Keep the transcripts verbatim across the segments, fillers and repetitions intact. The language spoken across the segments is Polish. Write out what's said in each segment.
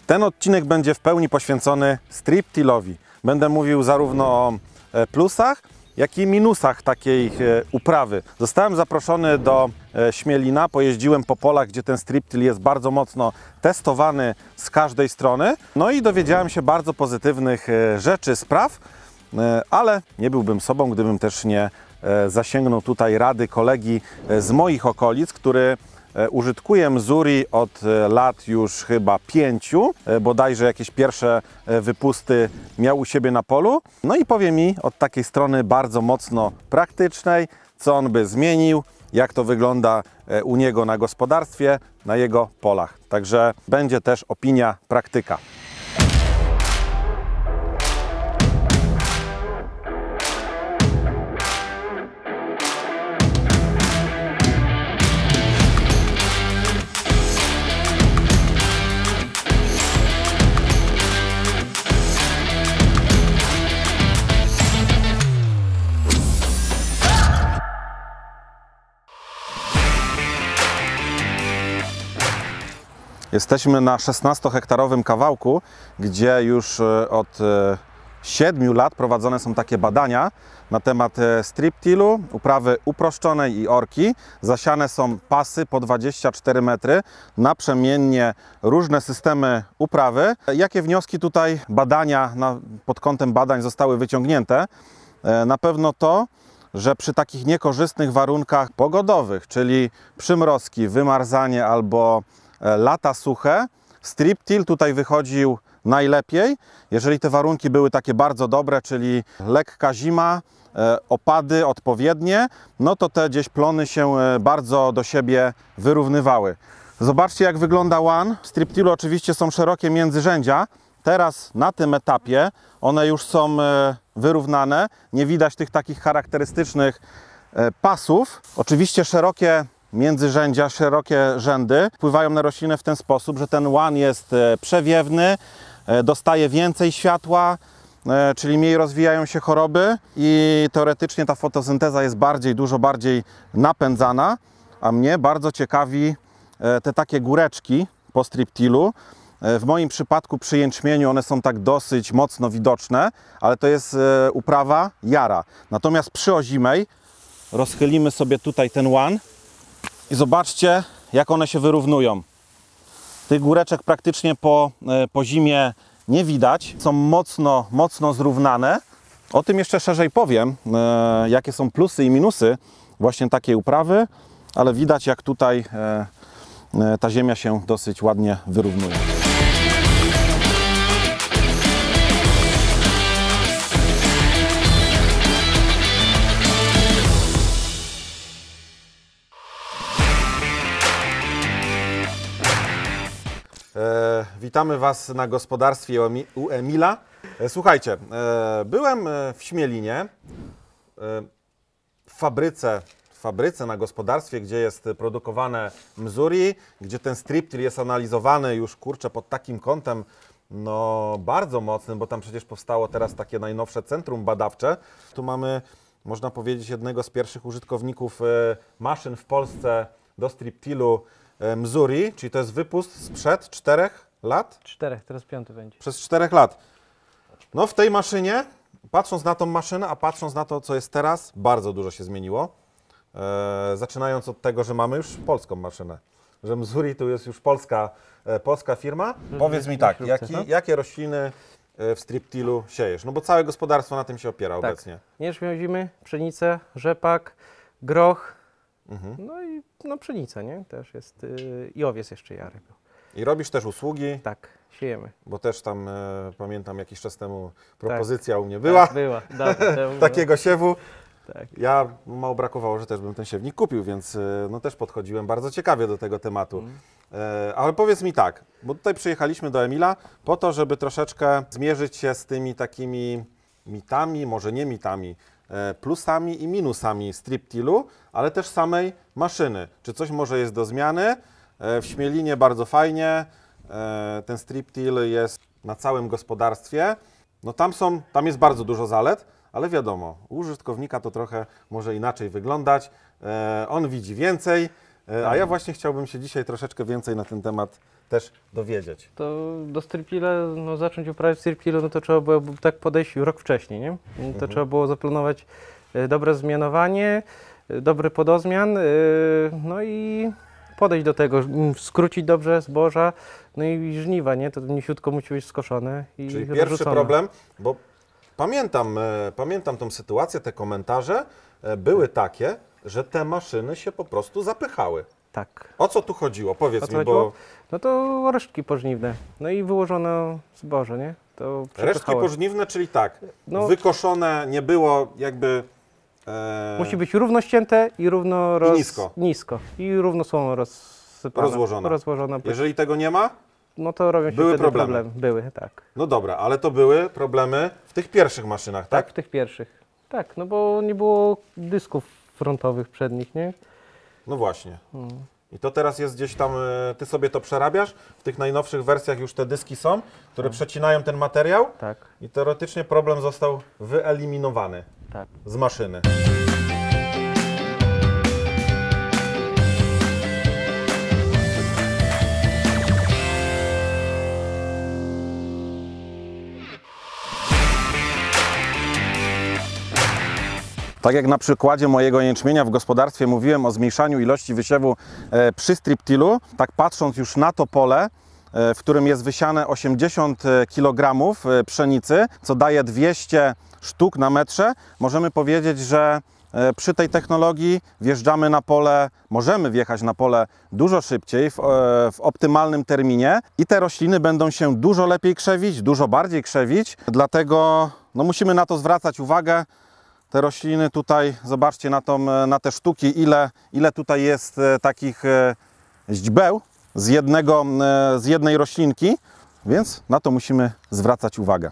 Ten odcinek będzie w pełni poświęcony striptillowi. Będę mówił zarówno o plusach, jak i minusach takiej uprawy. Zostałem zaproszony do Śmielina, pojeździłem po polach, gdzie ten striptill jest bardzo mocno testowany z każdej strony. No i dowiedziałem się bardzo pozytywnych rzeczy, spraw, ale nie byłbym sobą, gdybym też nie zasięgnął tutaj rady kolegi z moich okolic, który użytkuje Mzuri od lat już chyba pięciu, bodajże jakieś pierwsze wypusty miał u siebie na polu. No i powie mi od takiej strony bardzo mocno praktycznej, co on by zmienił, jak to wygląda u niego na gospodarstwie, na jego polach. Także będzie też opinia praktyka. Jesteśmy na szesnastohektarowym kawałku, gdzie już od siedmiu lat prowadzone są takie badania na temat striptillu, uprawy uproszczonej i orki. Zasiane są pasy po dwadzieścia cztery metry, naprzemiennie różne systemy uprawy. Jakie wnioski tutaj badania na, pod kątem badań zostały wyciągnięte? Na pewno to, że przy takich niekorzystnych warunkach pogodowych, czyli przymrozki, wymarzanie albo lata suche, striptill tutaj wychodził najlepiej. Jeżeli te warunki były takie bardzo dobre, czyli lekka zima, opady odpowiednie, no to te gdzieś plony się bardzo do siebie wyrównywały. Zobaczcie, jak wygląda łan. W striptillu oczywiście są szerokie międzyrzędzia. Teraz na tym etapie one już są wyrównane. Nie widać tych takich charakterystycznych pasów. Oczywiście szerokie międzyrzędzia, szerokie rzędy wpływają na roślinę w ten sposób, że ten łan jest przewiewny, dostaje więcej światła, czyli mniej rozwijają się choroby i teoretycznie ta fotosynteza jest bardziej, dużo bardziej napędzana, a mnie bardzo ciekawi te takie góreczki po striptillu. W moim przypadku przy jęczmieniu one są tak dosyć mocno widoczne, ale to jest uprawa jara. Natomiast przy ozimej rozchylimy sobie tutaj ten łan i zobaczcie, jak one się wyrównują. Tych góreczek praktycznie po, po zimie nie widać. Są mocno, mocno zrównane. O tym jeszcze szerzej powiem, e, jakie są plusy i minusy właśnie takiej uprawy, ale widać, jak tutaj e, e, ta ziemia się dosyć ładnie wyrównuje. E, witamy Was na gospodarstwie u Emila. E, słuchajcie, e, byłem w Śmielinie, e, w fabryce, w fabryce na gospodarstwie, gdzie jest produkowane Mzuri, gdzie ten striptill jest analizowany już, kurczę, pod takim kątem no bardzo mocnym, bo tam przecież powstało teraz takie najnowsze centrum badawcze. Tu mamy, można powiedzieć, jednego z pierwszych użytkowników e, maszyn w Polsce do striptillu Mzuri, czyli to jest wypust sprzed czterech lat? Czterech, teraz piąty będzie. Przez czterech lat. No w tej maszynie, patrząc na tą maszynę, a patrząc na to, co jest teraz, bardzo dużo się zmieniło. E, zaczynając od tego, że mamy już polską maszynę. Że Mzuri to jest już polska, e, polska firma. Mhm. Powiedz mi tak, jaki, jakie rośliny w striptillu siejesz? No bo całe gospodarstwo na tym się opiera tak. obecnie. Jęczmień, pszenicę, rzepak, groch. Mhm. No i no, pszenica, nie? Też jest yy, i owiec jeszcze jarek. I robisz też usługi? Tak, siejemy. Bo też tam, e, pamiętam, jakiś czas temu propozycja tak. u mnie była. Tak, była. Temu, takiego siewu. Tak. Ja mało brakowało, że też bym ten siewnik kupił, więc e, no też podchodziłem bardzo ciekawie do tego tematu. Mhm. E, ale powiedz mi tak, bo tutaj przyjechaliśmy do Emila po to, żeby troszeczkę zmierzyć się z tymi takimi mitami, może nie mitami, plusami i minusami striptillu, ale też samej maszyny. Czy coś może jest do zmiany? W Śmielinie bardzo fajnie, ten striptill jest na całym gospodarstwie. No tam są, tam jest bardzo dużo zalet, ale wiadomo, u użytkownika to trochę może inaczej wyglądać. On widzi więcej, a ja właśnie chciałbym się dzisiaj troszeczkę więcej na ten temat też dowiedzieć. To do striptila, no zacząć uprawiać striptilu, no to trzeba było tak podejść rok wcześniej, nie? To Mhm. trzeba było zaplanować e, dobre zmianowanie, e, dobry podozmian, e, no i podejść do tego, m, skrócić dobrze zboża, no i żniwa, nie? To niesiutko musi być skoszone i Czyli pierwszy rozrzucone. problem, bo pamiętam, e, pamiętam tą sytuację, te komentarze e, były takie, że te maszyny się po prostu zapychały. Tak. O co tu chodziło? Powiedz O co mi, chodziło? bo No to resztki pożniwne, no i wyłożono zboże, nie? To resztki przepychało. pożniwne, czyli tak, No- wykoszone nie było jakby... E, Musi być równo ścięte i równo roz... nisko. nisko. I równo są rozsypane. Rozłożone. Rozłożone. Jeżeli tego nie ma, No to robią się Były wtedy problemy. problemy. Były, tak. no dobra, ale to były problemy w tych pierwszych maszynach, tak. tak? w tych pierwszych. Tak, no bo nie było dysków frontowych przednich, nie? No właśnie. Mm. I to teraz jest gdzieś tam, e, ty sobie to przerabiasz, w tych najnowszych wersjach już te dyski są, które przecinają ten materiał Tak, i teoretycznie problem został wyeliminowany tak. z maszyny. Tak jak na przykładzie mojego jęczmienia w gospodarstwie mówiłem o zmniejszaniu ilości wysiewu e, przy striptilu, tak patrząc już na to pole, e, w którym jest wysiane osiemdziesiąt kilogramów e, pszenicy, co daje dwieście sztuk na metrze, możemy powiedzieć, że e, przy tej technologii wjeżdżamy na pole, możemy wjechać na pole dużo szybciej, w, e, w optymalnym terminie i te rośliny będą się dużo lepiej krzewić, dużo bardziej krzewić, dlatego no, musimy na to zwracać uwagę. Te rośliny tutaj, zobaczcie na, tą, na te sztuki, ile, ile tutaj jest e, takich e, źdźbeł z, jednego, e, z jednej roślinki, więc na to musimy zwracać uwagę.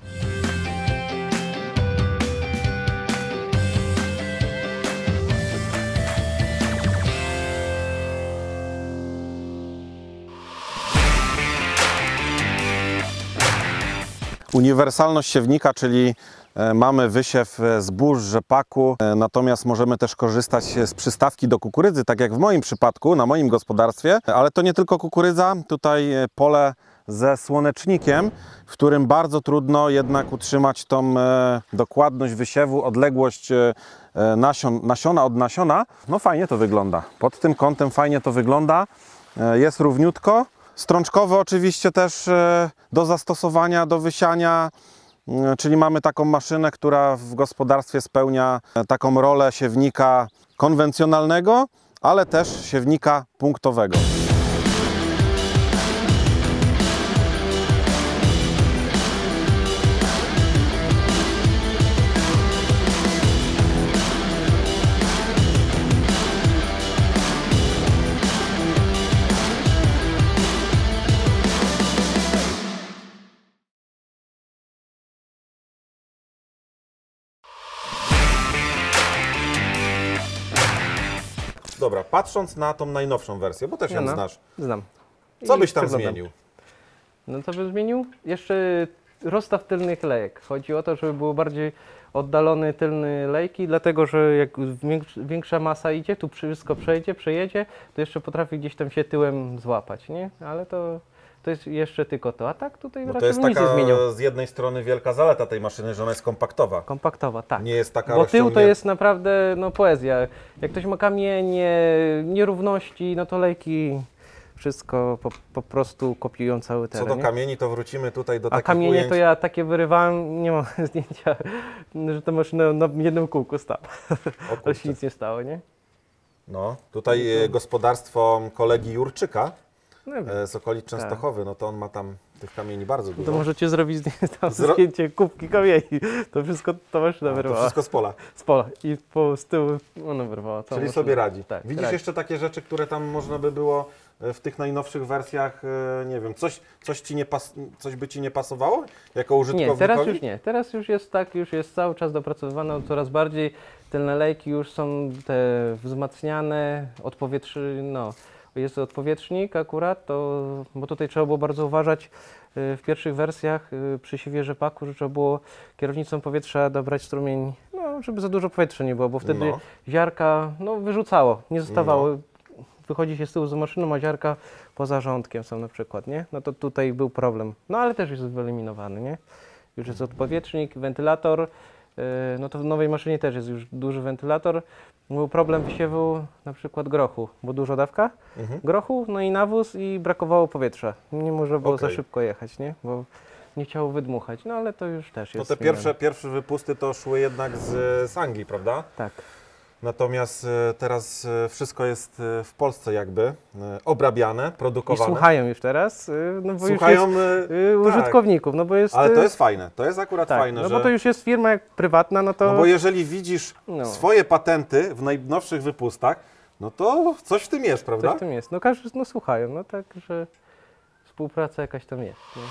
Uniwersalność siewnika, czyli e, mamy wysiew e, zbóż, rzepaku, e, natomiast możemy też korzystać z przystawki do kukurydzy, tak jak w moim przypadku, na moim gospodarstwie, ale to nie tylko kukurydza, tutaj e, pole ze słonecznikiem, w którym bardzo trudno jednak utrzymać tą e, dokładność wysiewu, odległość e, nasion, nasiona od nasiona. No fajnie to wygląda, pod tym kątem fajnie to wygląda, e, jest równiutko. Strączkowe oczywiście też e, do zastosowania, do wysiania, e, czyli mamy taką maszynę, która w gospodarstwie spełnia e, taką rolę siewnika konwencjonalnego, ale też siewnika punktowego. Dobra, patrząc na tą najnowszą wersję, bo też ją No, no. znasz, Znam. co I byś tam przeglądam. zmienił? No to bym zmienił jeszcze rozstaw tylnych lejek. Chodzi o to, żeby był bardziej oddalony tylny lejki, dlatego że jak większ- większa masa idzie, tu wszystko przejdzie, przejedzie, to jeszcze potrafi gdzieś tam się tyłem złapać, nie? Ale to, to jest jeszcze tylko to. A tak tutaj Bo to raczej jest bym nic nie taka zmienił. z jednej strony wielka zaleta tej maszyny, że ona jest kompaktowa. Kompaktowa, tak. Nie jest taka Bo tył to rozciągnięta. jest naprawdę no, poezja. Jak ktoś ma kamienie, nierówności, no to lejki wszystko po, po prostu kopiują cały Co teren. do nie? kamieni, to wrócimy tutaj do A takich kamienie ujęć. to ja takie wyrywałem, nie mam zdjęcia, że ta maszyna na jednym kółku stała. O Ale kurczę. się nic nie stało, nie? No, tutaj e, gospodarstwo kolegi Jurczyka No wiem. e, z okolic Częstochowy, no to on ma tam tych kamieni bardzo To dużo. możecie zrobić zdjęcie, tam Zro- zdjęcie kubki kamieni. To wszystko ta maszyna A, to wyrwała. wszystko z pola. Z pola. I po, z tyłu ona wyrwała. całą Czyli maszynę. sobie radzi. Tak, Widzisz radzi. jeszcze takie rzeczy, które tam można by było e, w tych najnowszych wersjach, e, nie wiem, coś, coś, ci nie pas, coś by Ci nie pasowało jako użytkownikowi? Nie, teraz już nie. Teraz już jest tak, już jest cały czas dopracowywane coraz bardziej. Tylne lejki już są te wzmacniane, odpowietrzy, no, jest odpowietrznik akurat, to, bo tutaj trzeba było bardzo uważać y, w pierwszych wersjach y, przy siewie rzepaku, że trzeba było kierownicą powietrza dobrać strumień, no, żeby za dużo powietrza nie było, bo wtedy No. ziarka no, wyrzucało, nie zostawało. wychodzi się z tyłu z maszyną, a ziarka poza rządkiem są na przykład, nie? No to tutaj był problem. No ale też jest wyeliminowany, nie? Już jest odpowietrznik, wentylator, yy, no to w nowej maszynie też jest już duży wentylator. Był problem wysiewu na przykład grochu, bo dużo dawka Mhm. grochu, no i nawóz i brakowało powietrza. Nie można było Okej. za szybko jechać, nie? Bo nie chciało wydmuchać, no ale to już też To jest te zmienione. pierwsze, pierwsze wypusty to szły jednak z, z Anglii, prawda? Tak. Natomiast e, teraz e, wszystko jest e, w Polsce jakby e, obrabiane, I produkowane. słuchają już teraz, yy, no bo Słuchają, już jest, e, yy, tak. użytkowników, no bo jest... Ale to yy, jest fajne, to jest akurat tak, fajne, no że... bo to już jest firma jak prywatna, no to... No bo jeżeli widzisz No. swoje patenty w najnowszych wypustach, no to coś w tym jest, prawda? Coś w tym jest. No każdy, no słuchają, no tak, że współpraca jakaś tam jest. Nie?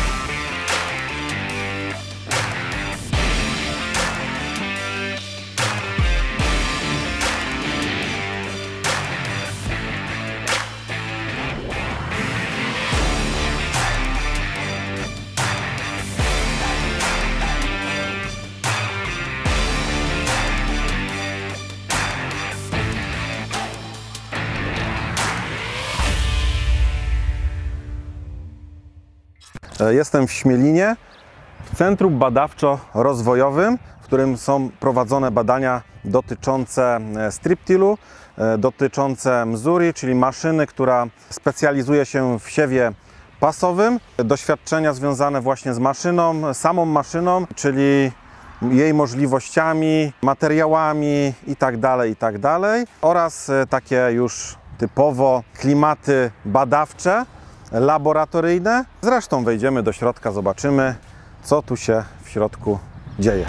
Jestem w Śmielinie, w Centrum Badawczo-Rozwojowym, w którym są prowadzone badania dotyczące striptilu, dotyczące Mzuri, czyli maszyny, która specjalizuje się w siewie pasowym. Doświadczenia związane właśnie z maszyną, samą maszyną, czyli jej możliwościami, materiałami itd., itd. oraz takie już typowo klimaty badawcze, laboratoryjne. Zresztą wejdziemy do środka, zobaczymy, co tu się w środku dzieje.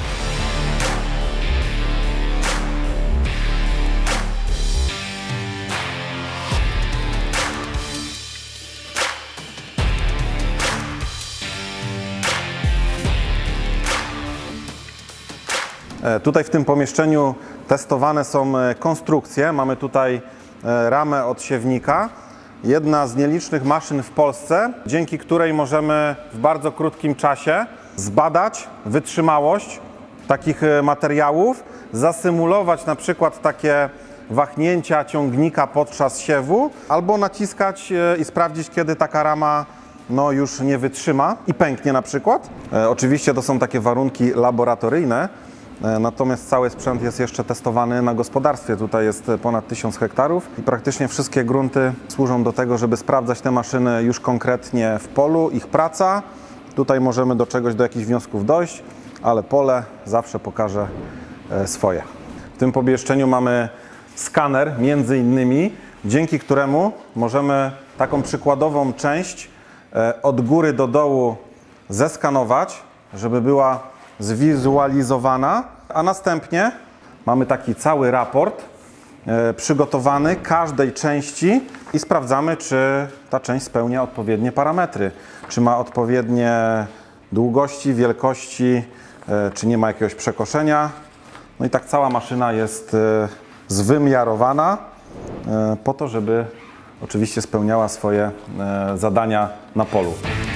Tutaj w tym pomieszczeniu testowane są konstrukcje. Mamy tutaj ramę od siewnika. Jedna z nielicznych maszyn w Polsce, dzięki której możemy w bardzo krótkim czasie zbadać wytrzymałość takich materiałów, zasymulować na przykład takie wahnięcia ciągnika podczas siewu, albo naciskać i sprawdzić, kiedy taka rama no, już nie wytrzyma i pęknie na przykład. E, oczywiście to są takie warunki laboratoryjne, e, natomiast cały sprzęt jest jeszcze testowany na gospodarstwie. Tutaj jest ponad tysiąc hektarów i praktycznie wszystkie grunty służą do tego, żeby sprawdzać te maszyny już konkretnie w polu, ich praca. Tutaj możemy do czegoś, do jakichś wniosków dojść, ale pole zawsze pokaże e, swoje. W tym pomieszczeniu mamy skaner między innymi, dzięki któremu możemy taką przykładową część od góry do dołu zeskanować, żeby była zwizualizowana, a następnie mamy taki cały raport przygotowany każdej części i sprawdzamy, czy ta część spełnia odpowiednie parametry, czy ma odpowiednie długości, wielkości, czy nie ma jakiegoś przekoszenia. No i tak cała maszyna jest zwymiarowana po to, żeby oczywiście spełniała swoje zadania na polu.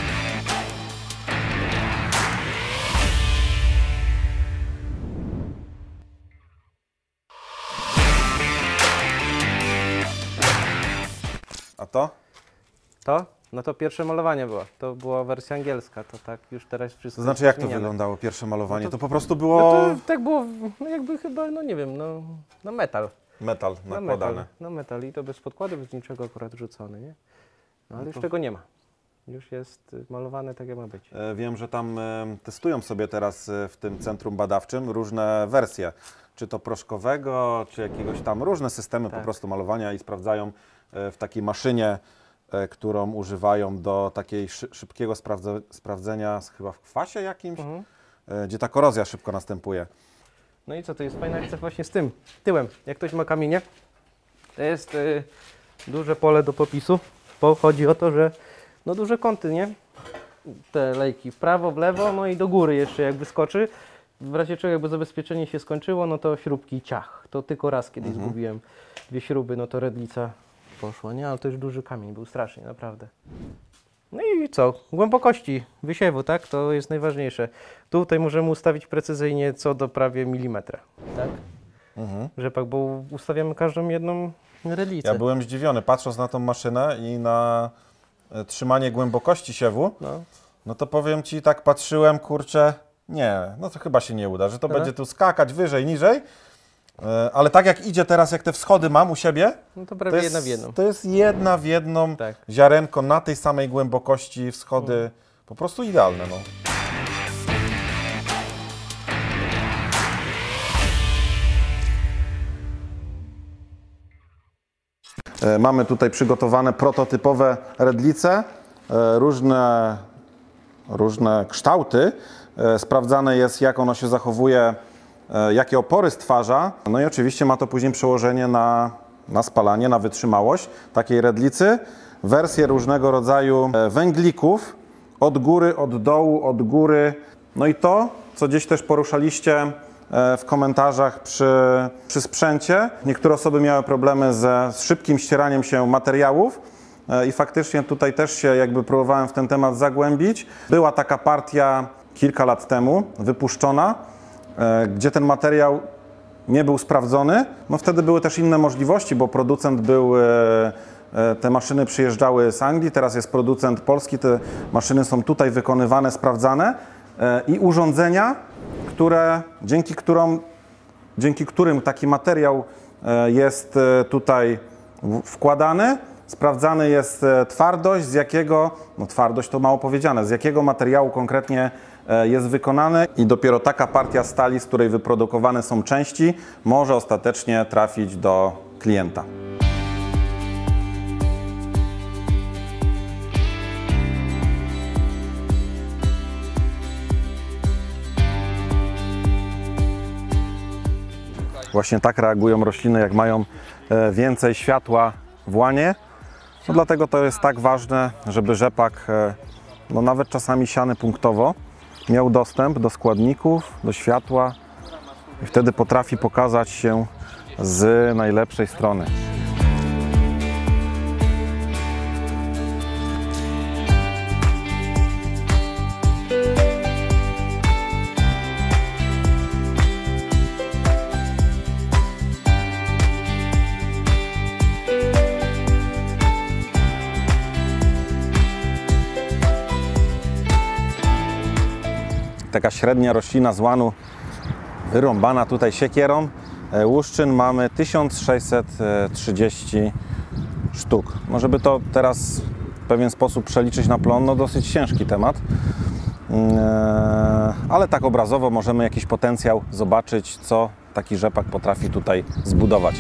A to? To? No to pierwsze malowanie było. To była wersja angielska, to tak już teraz wszystko To znaczy, jak to zmieniane. wyglądało pierwsze malowanie? No to, to- po prostu No było to tak było, no jakby chyba, no nie wiem, no, no metal. metal No nakładany. metal, no metal i to bez podkładu, bez niczego akurat rzucony, nie? No ale No już to- tego nie ma. Już jest y, malowane tak jak ma być. E, Wiem, że tam e, testują sobie teraz e, w tym centrum badawczym różne wersje, czy to proszkowego, czy jakiegoś tam, różne systemy po Tak. prostu malowania i sprawdzają e, w takiej maszynie, e, którą używają do takiej szy szybkiego sprawdze sprawdzenia, chyba w kwasie jakimś, Mhm. e, gdzie ta korozja szybko następuje. No i co, to jest fajna akcja właśnie z tym tyłem. Jak ktoś ma kamienie, to jest y, duże pole do popisu, bo chodzi o to, że no duże kąty, nie? Te lejki w prawo, w lewo, no i do góry jeszcze jak wyskoczy. W razie czego jakby zabezpieczenie się skończyło, no to śrubki ciach. To tylko raz kiedyś Mhm. zgubiłem dwie śruby, no to redlica poszła, nie? Ale to już duży kamień, był strasznie, naprawdę. No i co? Głębokości wysiewu, tak? To jest najważniejsze. Tutaj możemy ustawić precyzyjnie co do prawie milimetra, tak? mhm. rzepak, bo ustawiamy każdą jedną redlicę. Ja byłem zdziwiony, patrząc na tą maszynę i na trzymanie głębokości siewu, no, no to powiem Ci, tak patrzyłem, kurczę, nie, no to chyba się nie uda, że to Aha. będzie tu skakać wyżej, niżej, ale tak jak idzie teraz, jak te wschody mam u siebie, no to prawie to jest, jedna w jedną. To jest jedna w jedną tak. ziarenko na tej samej głębokości, wschody, mm. po prostu idealne. No. Mamy tutaj przygotowane prototypowe redlice, różne, różne kształty. Sprawdzane jest, jak ono się zachowuje, jakie opory stwarza. No i oczywiście ma to później przełożenie na, na spalanie, na wytrzymałość takiej redlicy. Wersje różnego rodzaju węglików, od góry, od dołu, od góry. No i to, co gdzieś też poruszaliście w komentarzach przy, przy sprzęcie. Niektóre osoby miały problemy ze, z szybkim ścieraniem się materiałów i faktycznie tutaj też się jakby próbowałem w ten temat zagłębić. Była taka partia kilka lat temu wypuszczona, gdzie ten materiał nie był sprawdzony. No wtedy były też inne możliwości, bo producent był, te maszyny przyjeżdżały z Anglii, teraz jest producent polski, te maszyny są tutaj wykonywane, sprawdzane i urządzenia, które, dzięki, którą, dzięki którym taki materiał jest tutaj wkładany, sprawdzany jest twardość, z jakiego, no twardość to mało powiedziane, z jakiego materiału konkretnie jest wykonany i dopiero taka partia stali, z której wyprodukowane są części, może ostatecznie trafić do klienta. Właśnie tak reagują rośliny, jak mają więcej światła w łanie. No dlatego to jest tak ważne, żeby rzepak, no nawet czasami siany punktowo, miał dostęp do składników, do światła i wtedy potrafi pokazać się z najlepszej strony. Taka średnia roślina z łanu wyrąbana tutaj siekierą. Łuszczyn mamy tysiąc sześćset trzydzieści sztuk. No żeby to teraz w pewien sposób przeliczyć na plon, no dosyć ciężki temat. Ale tak obrazowo możemy jakiś potencjał zobaczyć, co taki rzepak potrafi tutaj zbudować.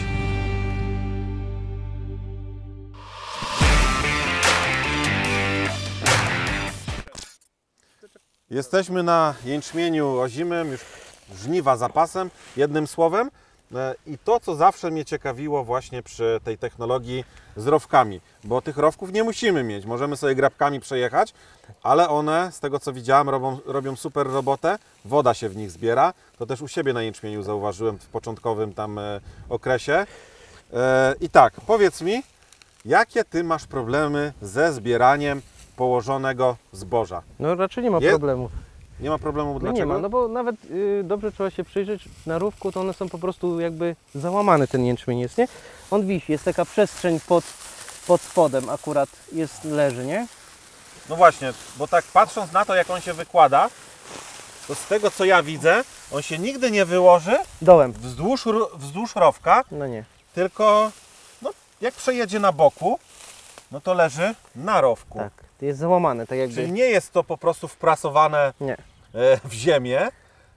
Jesteśmy na jęczmieniu ozimym, już żniwa za pasem, jednym słowem. I to, co zawsze mnie ciekawiło właśnie przy tej technologii z rowkami, bo tych rowków nie musimy mieć, możemy sobie grabkami przejechać, ale one, z tego co widziałem, robią, robią super robotę, woda się w nich zbiera, to też u siebie na jęczmieniu zauważyłem w początkowym tam okresie. I tak, powiedz mi, jakie Ty masz problemy ze zbieraniem położonego zboża? No raczej nie ma Je... problemu. Nie ma problemu, No dlaczego? nie ma, no bo nawet y, dobrze trzeba się przyjrzeć na rówku, to one są po prostu jakby załamane, ten jęczmień jest, nie? On wisi, jest taka przestrzeń pod, pod spodem akurat jest, leży, nie? No właśnie, bo tak patrząc na to, jak on się wykłada, to z tego co ja widzę, on się nigdy nie wyłoży dołem wzdłuż, wzdłuż rowka, no nie. Tylko no, jak przejedzie na boku, no to leży na rowku. Tak, jest załamane, tak jakby. Czyli nie jest to po prostu wprasowane nie. w ziemię.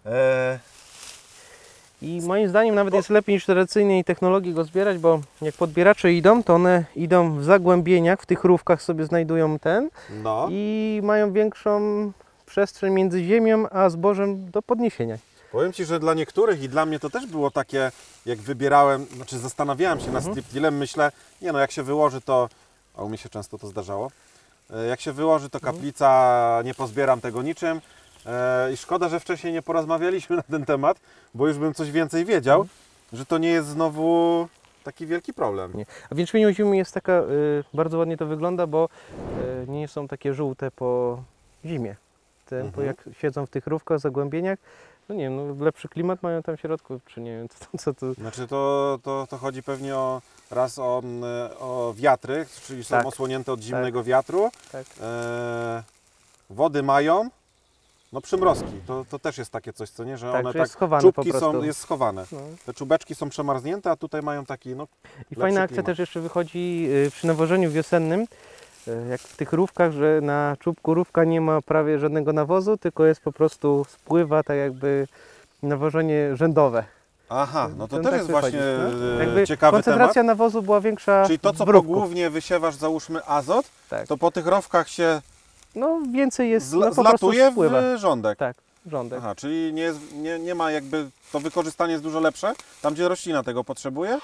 I moim zdaniem nawet jest lepiej niż tradycyjnej technologii go zbierać, bo jak podbieracze idą, to one idą w zagłębieniach, w tych rówkach sobie znajdują ten no. i mają większą przestrzeń między ziemią a zbożem do podniesienia. Powiem Ci, że dla niektórych i dla mnie to też było takie, jak wybierałem, znaczy zastanawiałem się mhm. nad striptilem, myślę, nie no jak się wyłoży to, a u mnie się często to zdarzało, jak się wyłoży to kaplica, nie pozbieram tego niczym. I szkoda, że wcześniej nie porozmawialiśmy na ten temat, bo już bym coś więcej wiedział, mhm. że to nie jest znowu taki wielki problem. Nie. A w jęczmieniu zimy jest taka, y, bardzo ładnie to wygląda, bo y, nie są takie żółte po zimie. ten, bo Mhm. jak siedzą w tych rówkach, zagłębieniach, no nie wiem, no lepszy klimat mają tam w środku, czy nie wiem, co, co to... Znaczy to, to, to chodzi pewnie o raz o, mm, o wiatry, czyli są Tak. osłonięte od zimnego wiatru. Tak. E, wody mają, no przymrozki, to, to też jest takie coś, co nie, że Tak, one że jest tak, schowane czubki po są, prostu. jest schowane. No. Te czubeczki są przemarznięte, a tutaj mają taki, no, I fajna akcja klimat. też jeszcze wychodzi y, przy nawożeniu wiosennym, y, jak w tych rówkach, że na czubku rówka nie ma prawie żadnego nawozu, tylko jest po prostu, spływa tak jakby nawożenie rzędowe. aha, no to Ten też tak jest wychodzi, właśnie no. e, Jakby ciekawy koncentracja temat. nawozu była większa Czyli to, w co rówku. pogłównie wysiewasz, załóżmy azot, Tak. to po tych rowkach się No więcej jest, zla, no, po prostu zlatuje spływa. w rządek. Tak, rządek. Aha, czyli nie, jest, nie, nie ma jakby, to wykorzystanie jest dużo lepsze, tam gdzie roślina tego potrzebuje.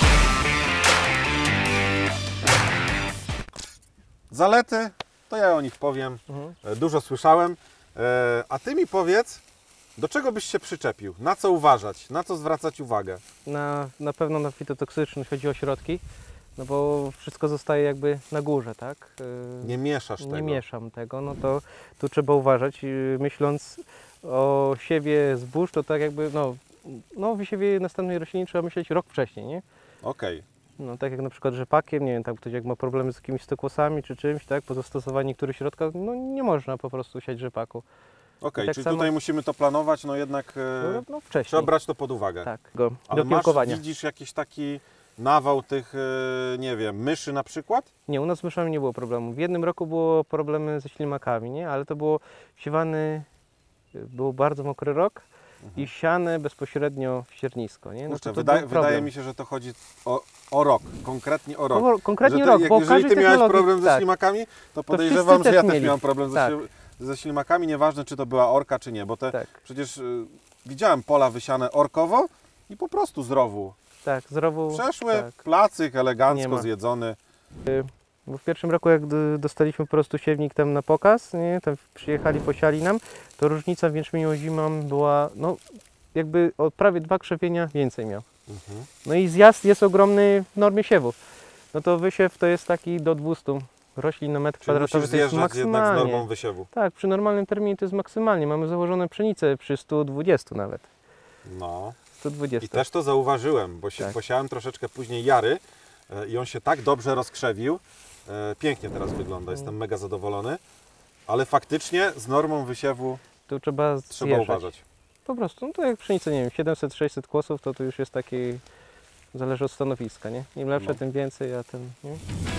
Zalety, to ja o nich powiem, Mhm. e, dużo słyszałem, e, a Ty mi powiedz, do czego byś się przyczepił, na co uważać, na co zwracać uwagę? Na, na pewno na fitotoksyczność chodzi o środki, no bo wszystko zostaje jakby na górze, tak? Y, Nie mieszasz tego. Nie mieszam tego, no to tu trzeba uważać. y, Myśląc o siewie zbóż, to tak jakby, no, no o wysiewie następnej rośliny trzeba myśleć rok wcześniej, nie? Okej, No tak jak na przykład rzepakiem, nie wiem, tam ktoś jak ma problemy z jakimiś stokłosami czy czymś, tak? Po zastosowaniu niektórych środków, no nie można po prostu siać rzepaku. okej, tak czyli samo- tutaj musimy to planować, no jednak e, No, no wcześniej. trzeba brać to pod uwagę. Tak, go, Ale do masz, kiełkowania. widzisz jakiś taki nawał tych, e, nie wiem, myszy na przykład? Nie, u nas z myszami nie było problemu. W jednym roku było problemy ze ślimakami, nie? Ale to było siewany, był bardzo mokry rok i siane bezpośrednio w siernisko, nie? No Kurczę, to, to wydaje, był problem. wydaje mi się, że to chodzi o, o rok, konkretnie o rok. O, konkretnie Że ty, rok, jak, bo jeżeli każdy ty miałeś technologii- problem ze tak. ślimakami, to podejrzewam, wszyscy że ja też też mieli. miałem problem ze, Tak. śli- ze ślimakami, nieważne czy to była orka, czy nie, bo te Tak, przecież y, widziałem pola wysiane orkowo i po prostu z rowu. tak, zdrowo. Przeszły, Tak. placyk Nie elegancko ma. zjedzony. Bo w pierwszym roku, jak d- dostaliśmy po prostu siewnik tam na pokaz, nie? Tam przyjechali, posiali nam, to różnica w jęczmieniu zimą była, no, jakby o prawie dwa krzewienia więcej miał. Mhm. No i zjazd jest ogromny w normie siewu. No to wysiew to jest taki do dwustu roślin na metr Czyli kwadratowy, musisz to jest zjeżdżać jednak z maksymalnie. normą wysiewu. Tak, przy normalnym terminie to jest maksymalnie. Mamy założone pszenicę przy stu dwudziestu nawet. No. stu dwudziestu. I też to zauważyłem, bo się Tak. posiałem troszeczkę później jary e, i on się tak dobrze rozkrzewił. E, pięknie teraz wygląda, jestem mega zadowolony. Ale faktycznie z normą wysiewu Tu trzeba trzeba zjeżdżać. uważać. Po prostu, no to jak pszenica, nie wiem, siedemset sześćset kłosów, to to już jest taki, zależy od stanowiska, nie? Im lepsze, No. tym więcej, a tym, nie?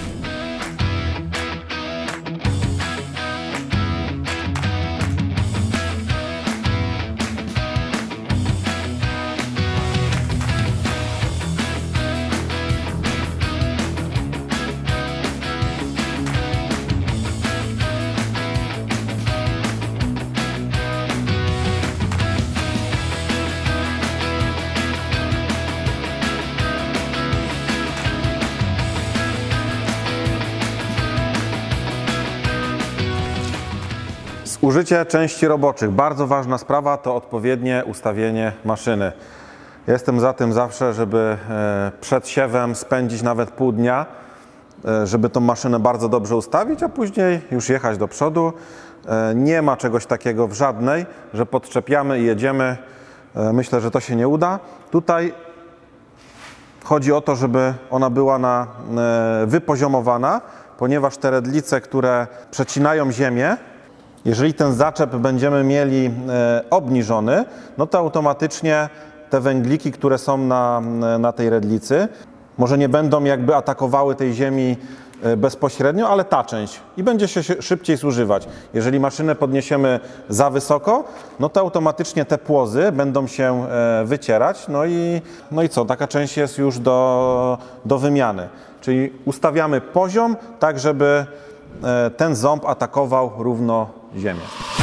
Użycie części roboczych. Bardzo ważna sprawa to odpowiednie ustawienie maszyny. Jestem za tym zawsze, żeby e, przed siewem spędzić nawet pół dnia, e, żeby tą maszynę bardzo dobrze ustawić, a później już jechać do przodu. E, Nie ma czegoś takiego w żadnej, że podczepiamy i jedziemy. E, Myślę, że to się nie uda. Tutaj chodzi o to, żeby ona była na, e, wypoziomowana, ponieważ te redlice, które przecinają ziemię, jeżeli ten zaczep będziemy mieli e, obniżony, no to automatycznie te węgliki, które są na, na tej redlicy, może nie będą jakby atakowały tej ziemi e, bezpośrednio, ale ta część i będzie się szy- szybciej zużywać. Jeżeli maszynę podniesiemy za wysoko, no to automatycznie te płozy będą się e, wycierać, no i, no i co, taka część jest już do, do wymiany. Czyli ustawiamy poziom tak, żeby e, ten ząb atakował równo ziemię.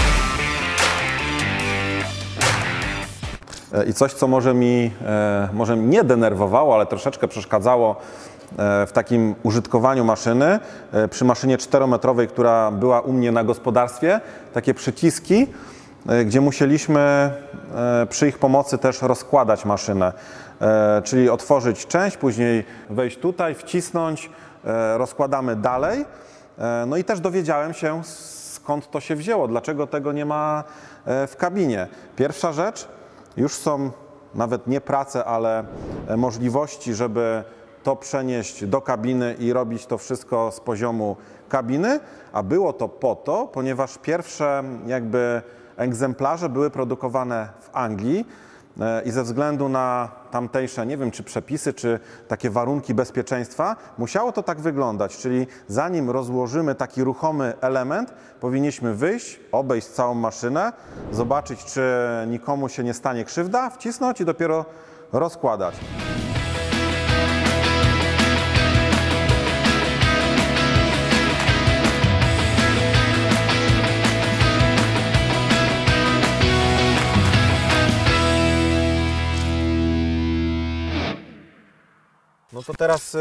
E, I coś, co może mi, e, może mnie nie denerwowało, ale troszeczkę przeszkadzało e, w takim użytkowaniu maszyny, e, przy maszynie czterometrowej, która była u mnie na gospodarstwie, takie przyciski, e, gdzie musieliśmy e, przy ich pomocy też rozkładać maszynę, e, czyli otworzyć część, później wejść tutaj, wcisnąć, e, rozkładamy dalej. E, No i też dowiedziałem się, z skąd to się wzięło, dlaczego tego nie ma w kabinie. Pierwsza rzecz, już są nawet nie prace, ale możliwości, żeby to przenieść do kabiny i robić to wszystko z poziomu kabiny, a było to po to, ponieważ pierwsze jakby egzemplarze były produkowane w Anglii i ze względu na tamtejsze, nie wiem czy przepisy, czy takie warunki bezpieczeństwa, musiało to tak wyglądać, czyli zanim rozłożymy taki ruchomy element, powinniśmy wyjść, obejść całą maszynę, zobaczyć czy nikomu się nie stanie krzywda, wcisnąć i dopiero rozkładać. No to teraz,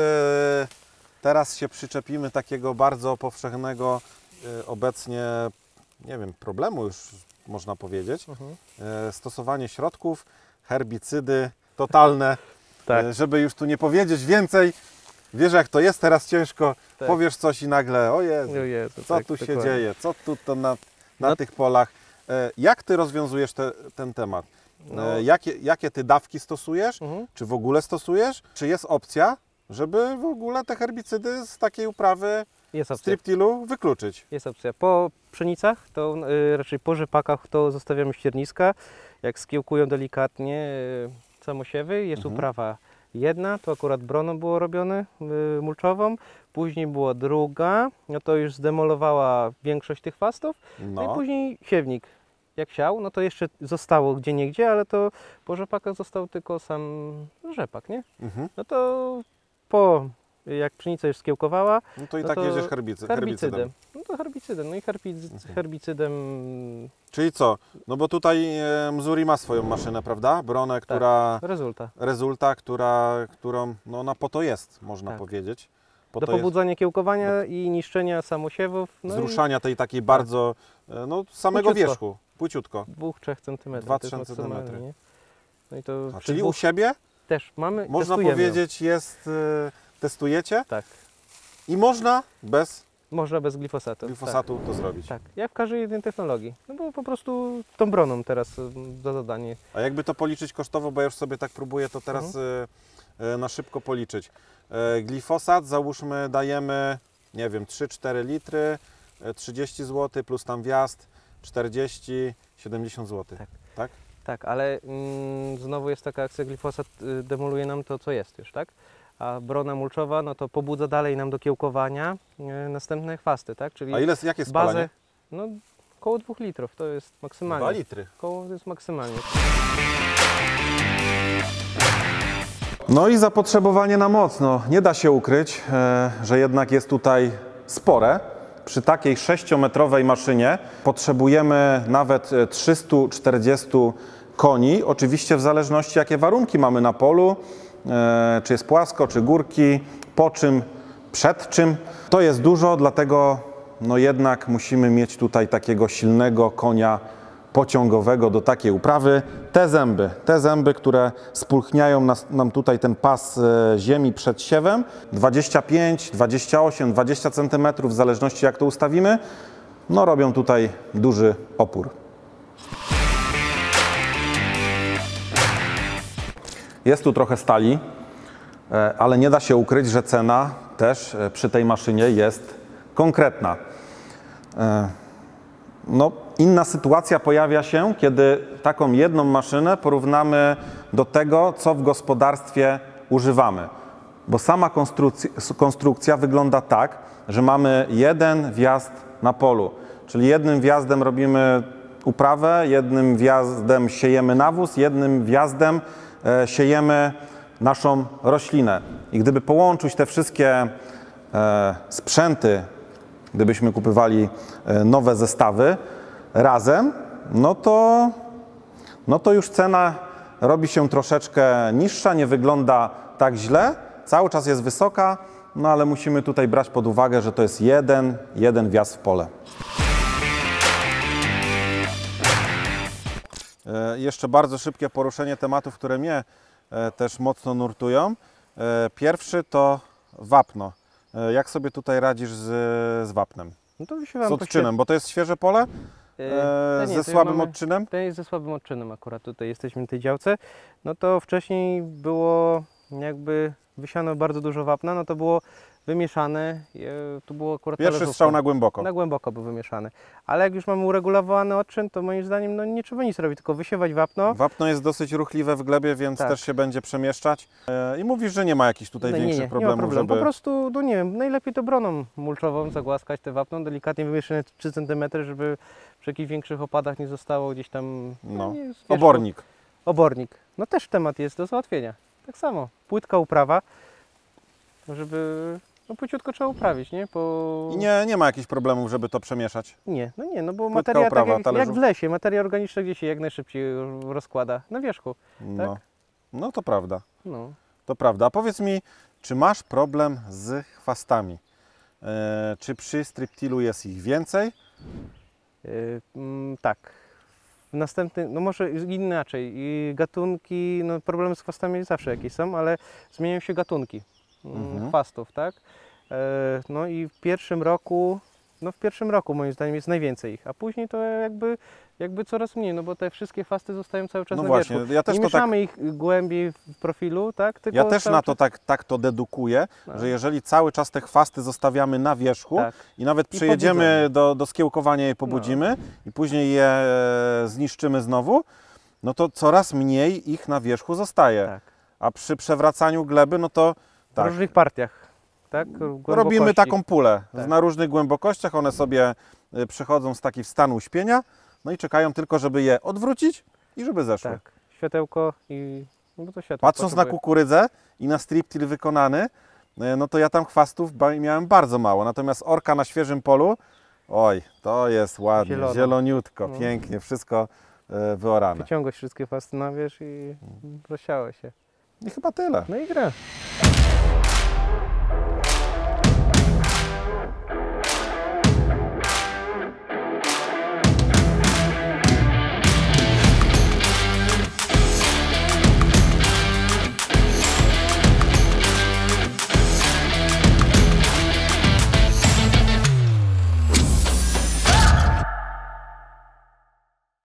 teraz się przyczepimy takiego bardzo powszechnego obecnie, nie wiem, problemu już można powiedzieć. Mhm. Stosowanie środków, herbicydy totalne, tak. Żeby już tu nie powiedzieć więcej. Wiesz jak to jest, teraz ciężko, tak. Powiesz coś i nagle, o Jezu, o Jezu co tak, tu dokładnie. Się dzieje, co tu to na, na no. tych polach. Jak Ty rozwiązujesz te, ten temat? No. Jakie, jakie Ty dawki stosujesz? Mhm. Czy w ogóle stosujesz? Czy jest opcja, żeby w ogóle te herbicydy z takiej uprawy striptilu wykluczyć? Jest opcja. Po pszenicach, to y, raczej po rzepakach to zostawiamy ścierniska. Jak skiełkują delikatnie y, samosiewy, jest mhm. uprawa jedna, to akurat broną było robione, y, mulczową. Później była druga, no to już zdemolowała większość tych fastów. No, no i później siewnik. Jak siał, no to jeszcze zostało gdzie niegdzie, ale to po rzepakach został tylko sam rzepak, nie? Mhm. No to po, jak pszenica już skiełkowała, no to i no tak jedziesz herbicy, herbicydem. herbicydem. No to herbicydem, no i herbicyd, mhm. herbicydem... Czyli co? No bo tutaj e, Mzuri ma swoją maszynę, prawda? Bronę, która... Tak, Resulta. Resulta, która, którą, no ona po to jest, można tak. powiedzieć. Po Do pobudzania jest... kiełkowania no. i niszczenia samosiewów. No Zruszania i... tej takiej tak. bardzo, no samego Płciutko. wierzchu. Płciutko. dwóch trzech centymetrów. dwa trzy centymetry. No i to A, czyli dwóch... u siebie? Też mamy. Można powiedzieć, jest. Y, testujecie? Tak. I można bez. Można bez glifosatu. Glifosatu tak. to zrobić. Tak, jak w każdej jednej technologii. No bo po prostu tą broną teraz za zadanie. A jakby to policzyć kosztowo, bo ja już sobie tak próbuję to teraz mhm. y, y, na szybko policzyć. Y, glifosat załóżmy dajemy, nie wiem, trzy cztery litry, y, trzydzieści złotych plus tam wjazd. czterdzieści siedemdziesiąt złotych, tak? Tak, tak ale mm, znowu jest taka akcja, glifosat y, demoluje nam to, co jest już, tak? A brona mulczowa, no to pobudza dalej nam do kiełkowania y, następne chwasty, tak? Czyli a ile, jakie jest bazę, spalanie? No około dwóch litrów, to jest maksymalnie. dwa litry? Koło to jest maksymalnie. No i zapotrzebowanie na moc, no nie da się ukryć, e, że jednak jest tutaj spore. Przy takiej sześciometrowej maszynie potrzebujemy nawet trzysta czterdzieści koni, oczywiście w zależności jakie warunki mamy na polu, e, czy jest płasko, czy górki, po czym, przed czym. To jest dużo, dlatego no jednak musimy mieć tutaj takiego silnego konia pociągowego do takiej uprawy. Te zęby, te zęby, które spulchniają nas, nam tutaj ten pas e, ziemi przed siewem, dwadzieścia pięć, dwadzieścia osiem, dwadzieścia centymetrów, w zależności jak to ustawimy, no robią tutaj duży opór. Jest tu trochę stali, e, ale nie da się ukryć, że cena też e, przy tej maszynie jest konkretna. E, no, inna sytuacja pojawia się, kiedy taką jedną maszynę porównamy do tego, co w gospodarstwie używamy. Bo sama konstrukcja, konstrukcja wygląda tak, że mamy jeden wjazd na polu. Czyli jednym wjazdem robimy uprawę, jednym wjazdem siejemy nawóz, jednym wjazdem e, siejemy naszą roślinę. I gdyby połączyć te wszystkie e, sprzęty, gdybyśmy kupywali e, nowe zestawy, razem, no to, no to już cena robi się troszeczkę niższa, nie wygląda tak źle, cały czas jest wysoka, no ale musimy tutaj brać pod uwagę, że to jest jeden, jeden wjazd w pole. E, jeszcze bardzo szybkie poruszenie tematów, które mnie e, też mocno nurtują. E, pierwszy to wapno. E, jak sobie tutaj radzisz z, z wapnem? No to wysiewam Z po odczynem, bo to jest świeże pole świe- e, to nie, ze to słabym mamy- odczynem. To jest ze słabym odczynem akurat, tutaj jesteśmy w tej działce. No to wcześniej było jakby wysiano bardzo dużo wapna, no to było wymieszane, e, tu było akurat Pierwszy talerzówką. strzał na głęboko. Na głęboko był wymieszany. Ale jak już mamy uregulowany odczyn, to moim zdaniem no, nie trzeba nic robić, tylko wysiewać wapno. Wapno jest dosyć ruchliwe w glebie, więc Tak. też się będzie przemieszczać. E, I mówisz, że nie ma jakichś tutaj No, nie, większych nie, nie ma problemów, problemu. żeby... Po prostu, no nie wiem, najlepiej to broną mulczową zagłaskać te wapno, delikatnie wymieszane trzy centymetry, żeby przy jakichś większych opadach nie zostało gdzieś tam... No. nie, z wierzchu. Obornik. Obornik. No też temat jest do załatwienia. Tak samo. Płytka uprawa, żeby... No płyciutko trzeba uprawić, nie? Po... I nie, nie ma jakichś problemów, żeby to przemieszać. Nie, no nie, no bo Płytka materia, uprawa, tak jak, jak talerzów. w lesie, materia organiczna gdzie się jak najszybciej rozkłada? Na wierzchu. No, Tak? no to prawda. No. To prawda. A powiedz mi, czy masz problem z chwastami? E, czy przy striptilu jest ich więcej? Yy, mm, tak. W następnym, no może inaczej. I gatunki, no problemy z chwastami zawsze jakieś są, ale zmieniają się gatunki mm, Mhm. chwastów, tak? Yy, no i w pierwszym roku, no w pierwszym roku moim zdaniem jest najwięcej ich, a później to jakby, jakby coraz mniej, no bo te wszystkie chwasty zostają cały czas No na właśnie, wierzchu. ja też Nie to tak, mieszamy ich głębiej w profilu, tak? Tylko ja też cały na to czas- tak, tak to dedukuję, No. że jeżeli cały czas te chwasty zostawiamy na wierzchu Tak. i nawet I przyjedziemy pobudzamy. do, do skiełkowania je pobudzimy i później je e, zniszczymy znowu, no to coraz mniej ich na wierzchu zostaje. Tak. A przy przewracaniu gleby, no to W tak, różnych partiach, tak? robimy Głębokości. taką pulę. Tak. Na różnych głębokościach one sobie y, przychodzą z takiego stanu uśpienia, no i czekają tylko, żeby je odwrócić i żeby zeszły. Tak. Światełko i... No bo to światło Patrząc na potrzebuje. kukurydzę i na striptil wykonany, y, no to ja tam chwastów ba- miałem bardzo mało. Natomiast orka na świeżym polu, oj, to jest ładnie, Zielono. zieloniutko, No. pięknie, wszystko y, wyorane. Wyciągać wszystkie fasty na wierzch i rozsiałe się. I chyba tyle. No i gra.